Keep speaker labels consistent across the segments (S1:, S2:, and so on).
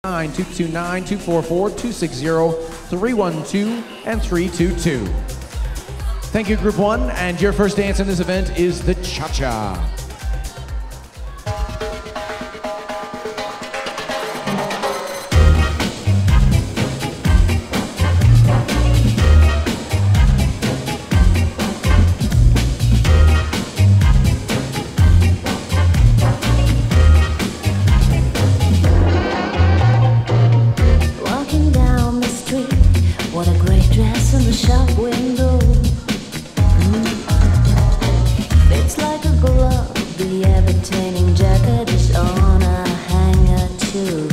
S1: 229, 244, 260, 312, and 322. Thank you, Group 1, and your first dance in this event is the Cha-Cha.
S2: What a great dress in the shop window. Fits like a glove. The entertaining jacket is on a hanger too.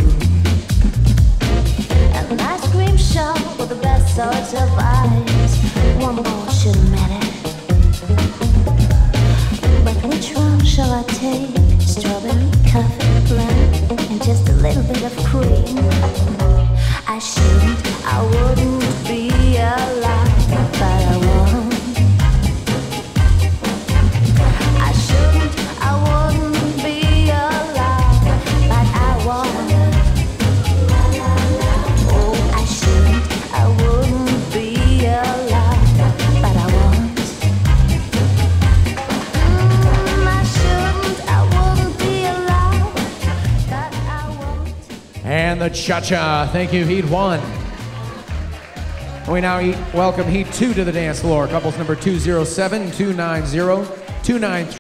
S2: An ice cream shop with the best sorts of ice. One more shouldn't matter. But which one shall I take? Strawberry, coffee, black, and just a little bit of cream. I shouldn't, I wouldn't be alive, but I won't. I shouldn't, I wouldn't be alive, but I won't. Oh, I shouldn't, I wouldn't be alive, but I won't. I shouldn't, I wouldn't be alive, but I won't.
S1: And the Cha-Cha. Thank you, Heat 1. We now welcome Heat 2 to the dance floor. Couples number 207, 290, 293.